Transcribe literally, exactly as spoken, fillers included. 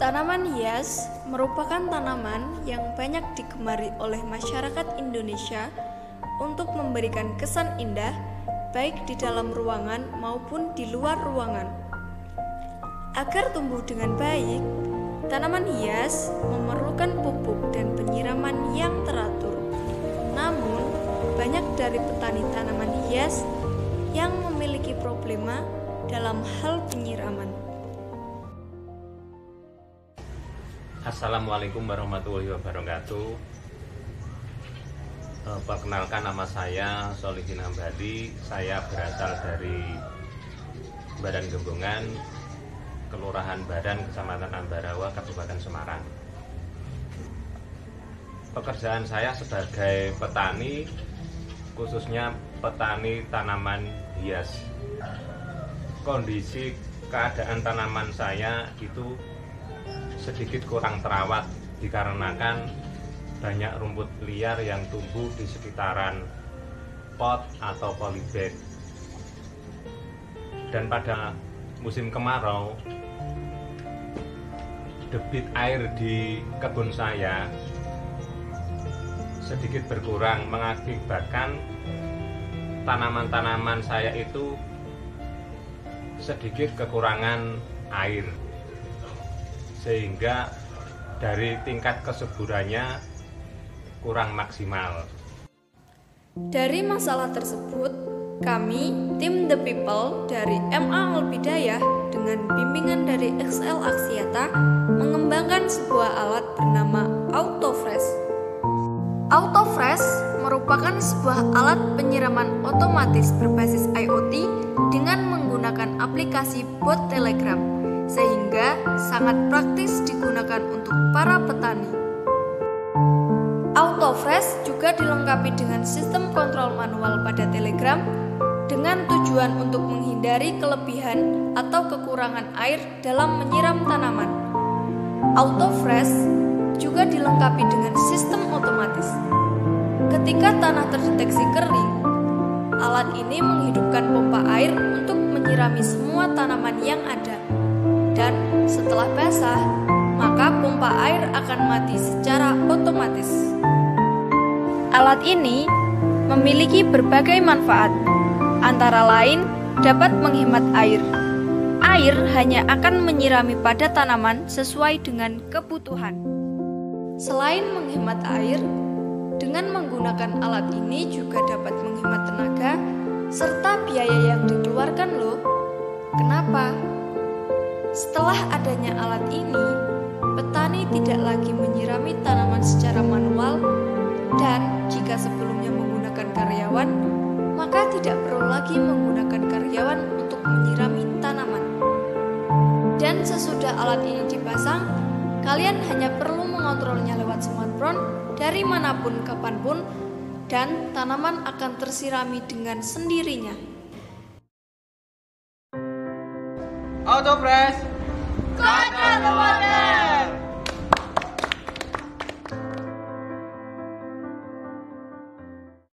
Tanaman hias merupakan tanaman yang banyak digemari oleh masyarakat Indonesia untuk memberikan kesan indah baik di dalam ruangan maupun di luar ruangan. Agar tumbuh dengan baik, tanaman hias memerlukan pupuk dan penyiraman yang teratur. Namun, banyak dari petani tanaman hias yang memiliki problema dalam hal penyiraman. Assalamualaikum warahmatullahi wabarakatuh. E, perkenalkan, nama saya Solihin Hambali. Saya berasal dari Badan Gembongan, Kelurahan Badan, Kecamatan Ambarawa, Kabupaten Semarang. Pekerjaan saya sebagai petani, khususnya petani tanaman hias. Kondisi keadaan tanaman saya itu sedikit kurang terawat dikarenakan banyak rumput liar yang tumbuh di sekitaran pot atau polybag. Dan pada musim kemarau, debit air di kebun saya sedikit berkurang, mengakibatkan tanaman-tanaman saya itu sedikit kekurangan air, sehingga dari tingkat kesuburannya kurang maksimal. Dari masalah tersebut, kami, tim The People dari M A Al-Bidayah dengan bimbingan dari X L Aksiata mengembangkan sebuah alat bernama Autofresh. Autofresh merupakan sebuah alat penyiraman otomatis berbasis I O T dengan menggunakan aplikasi bot Telegram, sehingga sangat praktis digunakan untuk para petani. Autofresh juga dilengkapi dengan sistem kontrol manual pada Telegram dengan tujuan untuk menghindari kelebihan atau kekurangan air dalam menyiram tanaman. Autofresh juga dilengkapi dengan sistem otomatis. Ketika tanah terdeteksi kering, alat ini menghidupkan pompa air untuk menyirami semua tanaman yang ada. Dan setelah basah, maka pompa air akan mati secara otomatis. Alat ini memiliki berbagai manfaat, antara lain dapat menghemat air. Air hanya akan menyirami pada tanaman sesuai dengan kebutuhan. Selain menghemat air, dengan menggunakan alat ini juga dapat menghemat tenaga serta biaya yang dikeluarkan loh. Kenapa? Setelah adanya alat ini, petani tidak lagi menyirami tanaman secara manual, dan jika sebelumnya menggunakan karyawan, maka tidak perlu lagi menggunakan karyawan untuk menyirami tanaman. Dan sesudah alat ini dipasang, kalian hanya perlu mengontrolnya lewat smartphone dari manapun kapanpun, dan tanaman akan tersirami dengan sendirinya. Autofresh, Kota